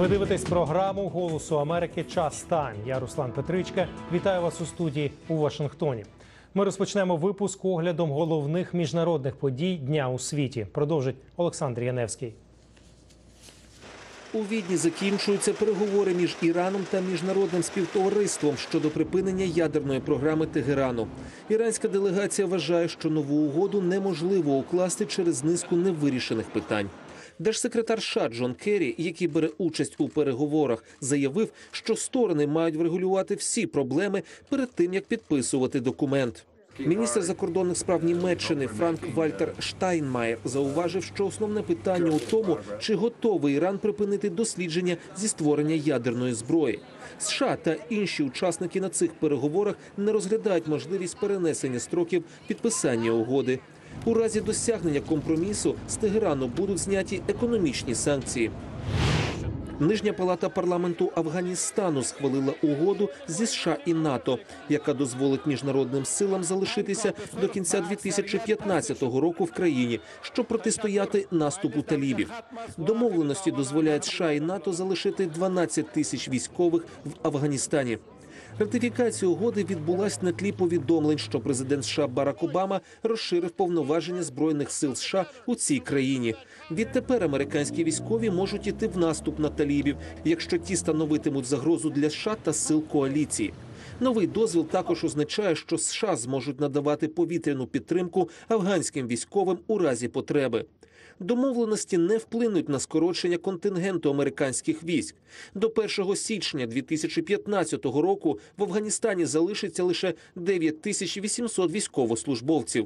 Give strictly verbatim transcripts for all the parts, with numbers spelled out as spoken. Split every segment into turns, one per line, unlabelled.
Ви дивитесь програму «Голосу Америки. Час стань». Я Руслан Петричка. Вітаю вас у студії у Вашингтоні. Ми розпочнемо випуск оглядом головних міжнародних подій дня у світі. Продовжить Олександр Яневський.
У Відні закінчуються переговори між Іраном та міжнародним співтовариством щодо припинення ядерної програми Тегерану. Іранська делегація вважає, що нову угоду неможливо укласти через низку невирішених питань. Держсекретар США Джон Керрі, який бере участь у переговорах, заявив, що сторони мають врегулювати всі проблеми перед тим, як підписувати документ. Міністр закордонних справ Німеччини Франк Вальтер Штайнмаєр зауважив, що основне питання у тому, чи готовий Іран припинити дослідження зі створення ядерної зброї. США та інші учасники на цих переговорах не розглядають можливість перенесення строків підписання угоди. У разі досягнення компромісу з Тегерану будуть зняті економічні санкції. Нижня палата парламенту Афганістану схвалила угоду зі США і НАТО, яка дозволить міжнародним силам залишитися до кінця дві тисячі п'ятнадцятого року в країні, щоб протистояти наступу талібів. Домовленості дозволяють США і НАТО залишити дванадцять тисяч військових в Афганістані. Ратифікація угоди відбулась на тлі повідомлень, що президент США Барак Обама розширив повноваження Збройних сил США у цій країні. Відтепер американські військові можуть іти в наступ на талібів, якщо ті становитимуть загрозу для США та сил коаліції. Новий дозвіл також означає, що США зможуть надавати повітряну підтримку афганським військовим у разі потреби. Домовленості не вплинуть на скорочення контингенту американських військ. До першого січня дві тисячі п'ятнадцятого року в Афганістані залишиться лише дев'ять тисяч вісімсот військовослужбовців.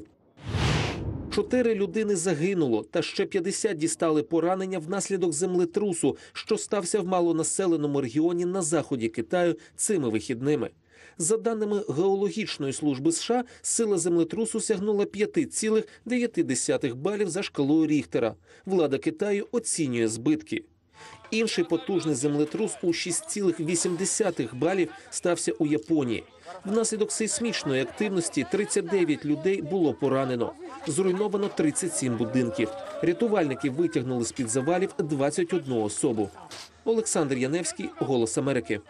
Чотири людини загинуло, та ще п'ятдесят дістали поранення внаслідок землетрусу, що стався в малонаселеному регіоні на заході Китаю цими вихідними. За даними Геологічної служби США, сила землетрусу сягнула п'ять цілих дев'ять десятих балів за шкалою Ріхтера. Влада Китаю оцінює збитки. Інший потужний землетрус у шість цілих вісім десятих балів стався у Японії. Внаслідок сейсмічної активності тридцять дев'ять людей було поранено. Зруйновано тридцять сім будинків. Рятувальники витягнули з-під завалів двадцять одну особу. Олександр Яневський, «Голос Америки».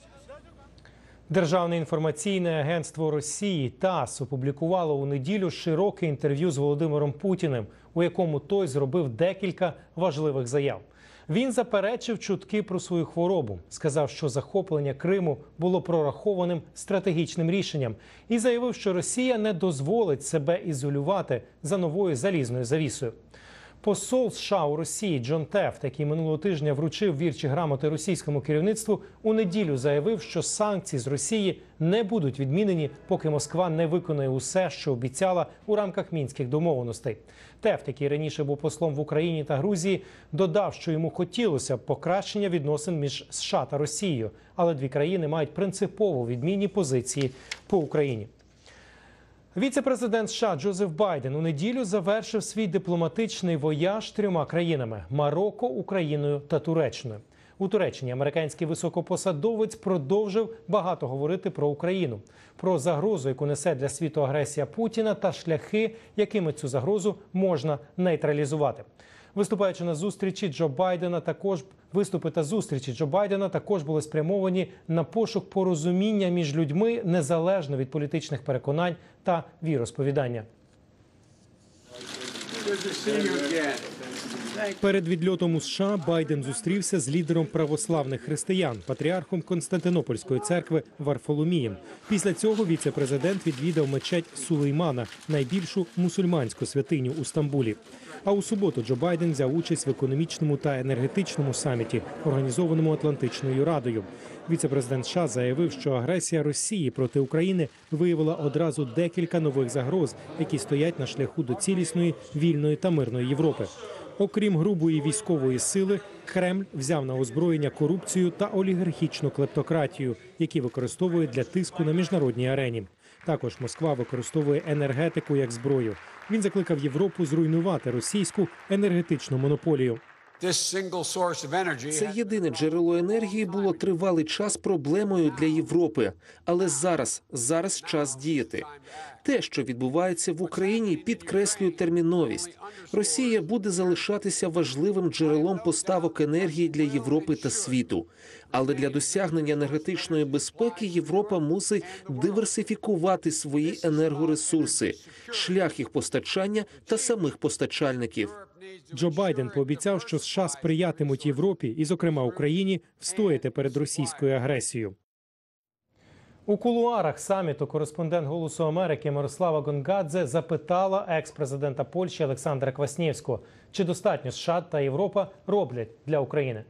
Державне інформаційне агентство Росії ТАСС опублікувало у неділю широке інтерв'ю з Володимиром Путіним, у якому той зробив декілька важливих заяв. Він заперечив чутки про свою хворобу, сказав, що захоплення Криму було прорахованим стратегічним рішенням і заявив, що Росія не дозволить себе ізолювати за новою залізною завісою. Посол США у Росії Джон Тефт, який минулого тижня вручив вірчі грамоти російському керівництву, у неділю заявив, що санкції з Росії не будуть відмінені, поки Москва не виконає усе, що обіцяла у рамках мінських домовленостей. Тефт, який раніше був послом в Україні та Грузії, додав, що йому хотілося б покращення відносин між США та Росією, але дві країни мають принципово відмінні позиції по Україні. Віце-президент США Джозеф Байден у неділю завершив свій дипломатичний вояж трьома країнами – Марокко, Україною та Туреччиною. У Туреччині американський високопосадовець продовжив багато говорити про Україну, про загрозу, яку несе для світу агресія Путіна, та шляхи, якими цю загрозу можна нейтралізувати. Виступаючи на зустрічі Джо Байдена, також виступи та зустрічі Джо Байдена також були спрямовані на пошук порозуміння між людьми незалежно від політичних переконань та віросповідання. Перед відльотом у США Байден зустрівся з лідером православних християн, патріархом Константинопольської церкви Варфоломієм. Після цього віце-президент відвідав мечеть Сулеймана, найбільшу мусульманську святиню у Стамбулі. А у суботу Джо Байден взяв участь в економічному та енергетичному саміті, організованому Атлантичною радою. Віце-президент США заявив, що агресія Росії проти України виявила одразу декілька нових загроз, які стоять на шляху до цілісної, вільної та мирної Європи. Окрім грубої військової сили, Кремль взяв на озброєння корупцію та олігархічну клептократію, які використовують для тиску на міжнародній арені. Також Москва використовує енергетику як зброю. Він закликав Європу зруйнувати російську енергетичну монополію.
Це єдине джерело енергії було тривалий час проблемою для Європи. Але зараз, зараз час діяти. Те, що відбувається в Україні, підкреслює терміновість. Росія буде залишатися важливим джерелом поставок енергії для Європи та світу. Але для досягнення енергетичної безпеки Європа мусить диверсифікувати свої енергоресурси, шлях їх постачання та самих постачальників.
Джо Байден пообіцяв, що США сприятимуть Європі і, зокрема, Україні, встояти перед російською агресією. У кулуарах саміту кореспондент «Голосу Америки» Мирослава Гонгадзе запитала екс-президента Польщі Олександра Кваснєвського, чи достатньо США та Європа роблять для України.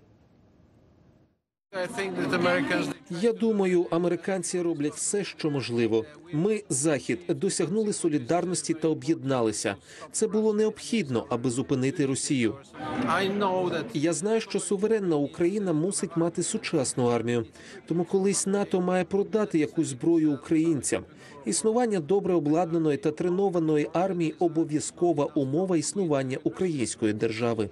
Я думаю, американці роблять все, що можливо. Ми, Захід, досягнули солідарності та об'єдналися. Це було необхідно, аби зупинити Росію. Я знаю, що суверенна Україна мусить мати сучасну армію. Тому колись НАТО має продати якусь зброю українцям. Існування добре обладнаної та тренованої армії – обов'язкова умова існування української держави.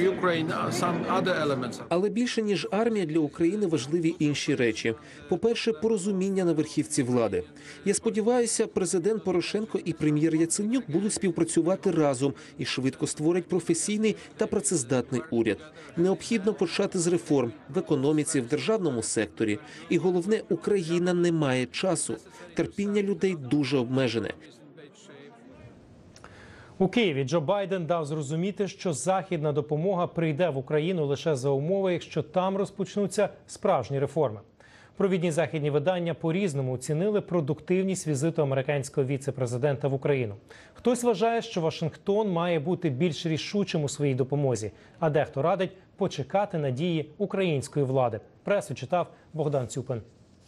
Але більше, ніж армія, для України важливі інші речі. По-перше, порозуміння на верхівці влади. Я сподіваюся, президент Порошенко і прем'єр Яценюк будуть співпрацювати разом і швидко створять професійний та працездатний уряд. Необхідно почати з реформ в економіці, в державному секторі. І головне, Україна не має часу. Терпіння людей дуже обмежене.
У Києві Джо Байден дав зрозуміти, що західна допомога прийде в Україну лише за умови, якщо там розпочнуться справжні реформи. Провідні західні видання по-різному оцінили продуктивність візиту американського віце-президента в Україну. Хтось вважає, що Вашингтон має бути більш рішучим у своїй допомозі, а дехто радить почекати на дії української влади. Пресу читав Богдан Цюпин.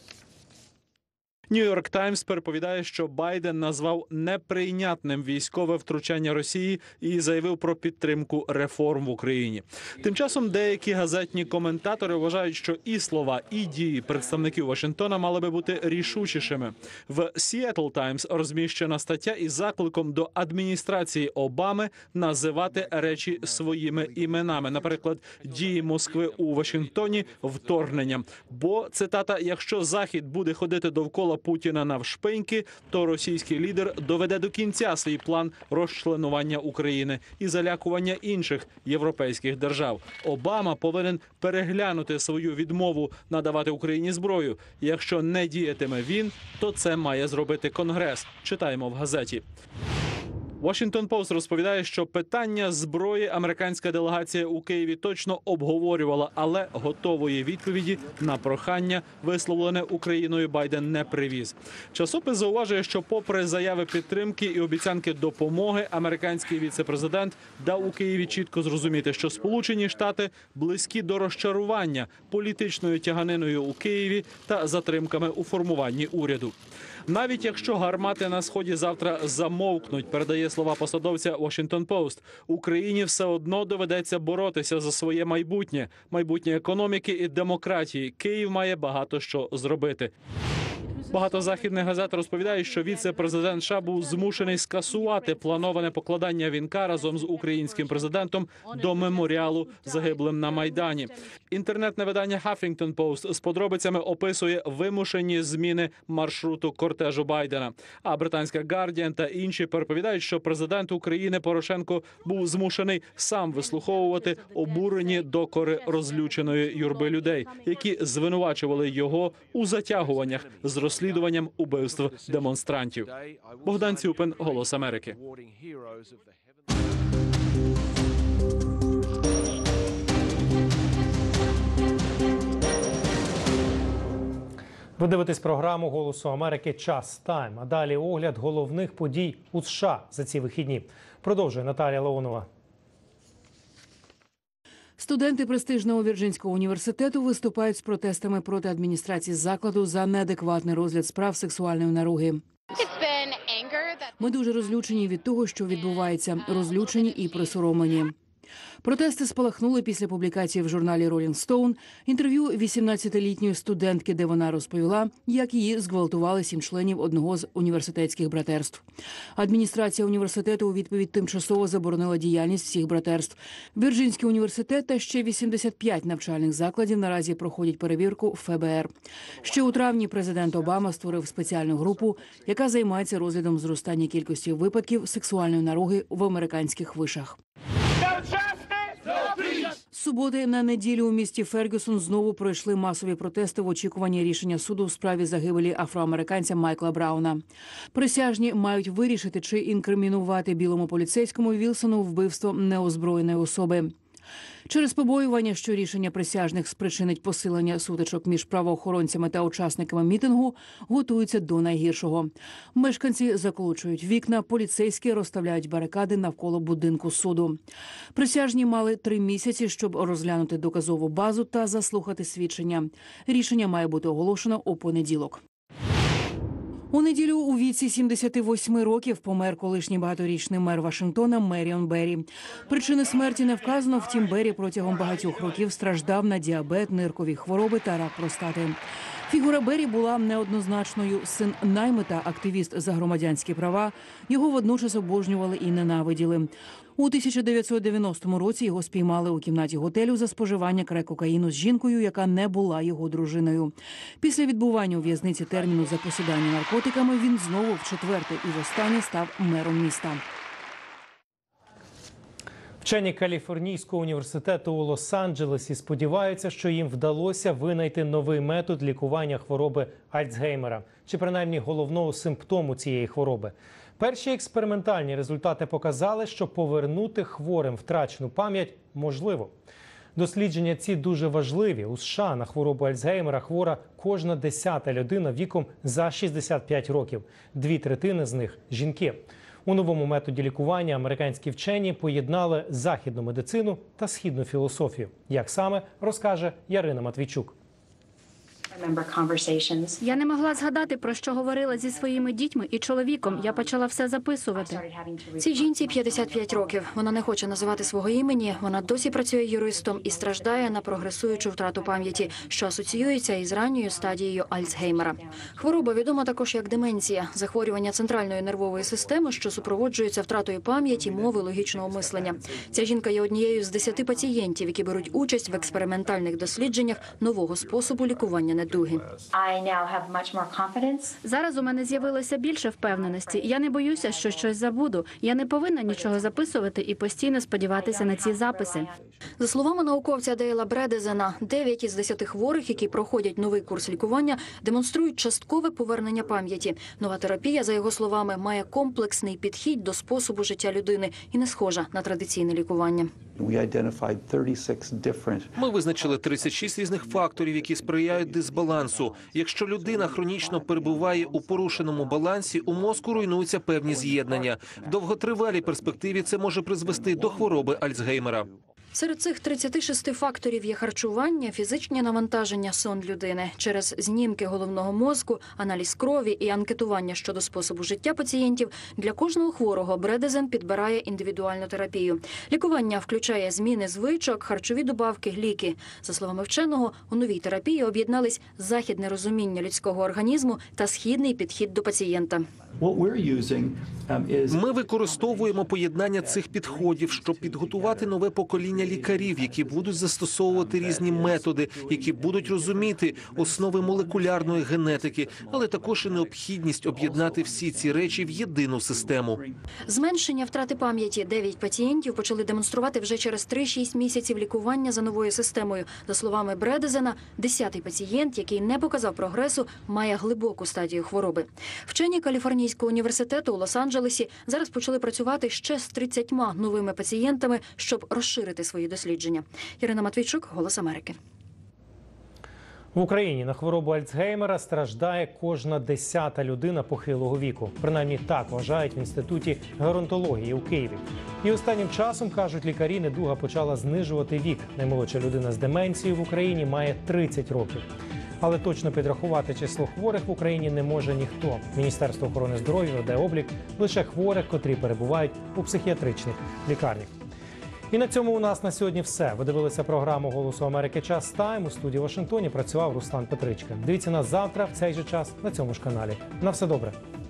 Нью-Йорк Таймс переповідає, що Байден назвав неприйнятним військове втручання Росії і заявив про підтримку реформ в Україні. Тим часом деякі газетні коментатори вважають, що і слова, і дії представників Вашингтона мали би бути рішучішими. В Seattle Times розміщена стаття із закликом до адміністрації Обами називати речі своїми іменами. Наприклад, дії Москви у Вашингтоні вторгненням. Бо, цитата, «якщо Захід буде ходити довкола Путіна навшпиньки, то російський лідер доведе до кінця свій план розчленування України і залякування інших європейських держав. Обама повинен переглянути свою відмову надавати Україні зброю. Якщо не діятиме він, то це має зробити Конгрес», читаємо в газеті. Washington Post розповідає, що питання зброї американська делегація у Києві точно обговорювала, але готової відповіді на прохання, висловлене Україною, Байден не привіз. Часопис зауважує, що попри заяви підтримки і обіцянки допомоги, американський віце-президент дав у Києві чітко зрозуміти, що Сполучені Штати близькі до розчарування політичною тяганиною у Києві та затримками у формуванні уряду. Навіть якщо гармати на Сході завтра замовкнуть, передає слова посадовця Washington Post, Україні все одно доведеться боротися за своє майбутнє, майбутнє економіки і демократії. Київ має багато що зробити. Багато західних газет розповідають, що віце-президент США був змушений скасувати плановане покладання вінка разом з українським президентом до меморіалу загиблим на Майдані. Інтернетне видання Huffington Post з подробицями описує вимушені зміни маршруту кортежу Байдена. А британська Guardian та інші переповідають, що президент України Порошенко був змушений сам вислуховувати обурені докори розлюченої юрби людей, які звинувачували його у затягуваннях з розслідуванням убивств демонстрантів. Богдан Цюпин, «Голос Америки».
Ви дивитесь програму «Голосу Америки. Час Тайм». А далі огляд головних подій у США за ці вихідні. Продовжує Наталія Леонова.
Студенти престижного Вірджинського університету виступають з протестами проти адміністрації закладу за неадекватний розгляд справ сексуальної наруги. Ми дуже розлючені від того, що відбувається, розлючені і присоромлені. Протести спалахнули після публікації в журналі Rolling Stone інтерв'ю вісімнадцятилітньої студентки, де вона розповіла, як її зґвалтували сім членів одного з університетських братерств. Адміністрація університету у відповідь тимчасово заборонила діяльність всіх братерств. Вірджинський університет та ще вісімдесят п'ять навчальних закладів наразі проходять перевірку еф бе ер. Ще у травні президент Обама створив спеціальну групу, яка займається розглядом зростання кількості випадків сексуальної наруги в американських вишах. З суботи на неділю у місті Фергюсон знову пройшли масові протести в очікуванні рішення суду в справі загибелі афроамериканця Майкла Брауна. Присяжні мають вирішити, чи інкримінувати білому поліцейському Вілсону вбивство неозброєної особи. Через побоювання, що рішення присяжних спричинить посилення сутичок між правоохоронцями та учасниками мітингу, готуються до найгіршого. Мешканці заколочують вікна, поліцейські розставляють барикади навколо будинку суду. Присяжні мали три місяці, щоб розглянути доказову базу та заслухати свідчення. Рішення має бути оголошено у понеділок. У неділю у віці сімдесяти восьми років помер колишній багаторічний мер Вашингтона Меріон Беррі. Причини смерті не вказано, втім Беррі протягом багатьох років страждав на діабет, ниркові хвороби та рак простати. Фігура Беррі була неоднозначною. Син наймита, активіст за громадянські права, його водночас обожнювали і ненавиділи. У тисяча дев'ятсот дев'яностому році його спіймали у кімнаті готелю за споживання крек-кокаїну з жінкою, яка не була його дружиною. Після відбування у в'язниці терміну за посідання наркотиками він знову вчетверте і востаннє став мером міста.
Вчені Каліфорнійського університету у Лос-Анджелесі сподіваються, що їм вдалося винайти новий метод лікування хвороби Альцгеймера, чи принаймні головного симптому цієї хвороби. Перші експериментальні результати показали, що повернути хворим втрачену пам'ять можливо. Дослідження ці дуже важливі. У США на хворобу Альцгеймера хвора кожна десята людина віком за шістдесят п'ять років. Дві третини з них – жінки. У новому методі лікування американські вчені поєднали західну медицину та східну філософію. Як саме, розкаже Ярина Матвійчук.
Я не могла згадати, про що говорила зі своїми дітьми і чоловіком. Я почала все записувати.
Цій жінці п'ятдесят п'ять років. Вона не хоче називати свого імені. Вона досі працює юристом і страждає на прогресуючу втрату пам'яті, що асоціюється із ранньою стадією Альцгеймера. Хвороба відома також як деменція – захворювання центральної нервової системи, що супроводжується втратою пам'яті, мови, логічного мислення. Ця жінка є однією з десяти пацієнтів, які беруть участь в експериментальних дослідженнях нового способу лікування недуги.
Зараз у мене з'явилося більше впевненості. Я не боюся, що щось забуду. Я не повинна нічого записувати і постійно сподіватися на ці записи.
За словами науковця Дейла Бредезена, дев'ять із десяти хворих, які проходять новий курс лікування, демонструють часткове повернення пам'яті. Нова терапія, за його словами, має комплексний підхід до способу життя людини і не схожа на традиційне лікування.
Ми визначили тридцять шість різних факторів, які сприяють дисбалансу. Якщо людина хронічно перебуває у порушеному балансі, у мозку руйнуються певні з'єднання. В довготривалій перспективі це може призвести до хвороби Альцгеймера.
Серед цих тридцяти шести факторів є харчування, фізичні навантаження, сон людини. Через знімки головного мозку, аналіз крові і анкетування щодо способу життя пацієнтів для кожного хворого Бредезен підбирає індивідуальну терапію. Лікування включає зміни звичок, харчові добавки, ліки. За словами вченого, у новій терапії об'єднались західне розуміння людського організму та східний підхід до пацієнта.
Ми використовуємо поєднання цих підходів, щоб підготувати нове покоління лікарів, які будуть застосовувати різні методи, які будуть розуміти основи молекулярної генетики, але також і необхідність об'єднати всі ці речі в єдину систему.
Зменшення втрати пам'яті дев'ять пацієнтів почали демонструвати вже через три-шість місяців лікування за новою системою. За словами Бредезена, десятий пацієнт, який не показав прогресу, має глибоку стадію хвороби. Вчені Каліфорнійського університету у Лос-Анджелесі зараз почали працювати ще з тридцятьма новими пацієнтами, щоб розширити свої дослідження. Ярина Матвійчук, Голос Америки.
В Україні на хворобу Альцгеймера страждає кожна десята людина похилого віку. Принаймні так вважають в Інституті геронтології у Києві. І останнім часом, кажуть лікарі, недуга почала знижувати вік. Наймолодша людина з деменцією в Україні має тридцять років. Але точно підрахувати число хворих в Україні не може ніхто. Міністерство охорони здоров'я веде облік лише хворих, котрі перебувають у психіатричних лікарнях. І на цьому у нас на сьогодні все. Ви дивилися програму «Голосу Америки. Час Тайм». У студії в Вашингтоні працював Руслан Петричка. Дивіться нас завтра в цей же час на цьому ж каналі. На все добре.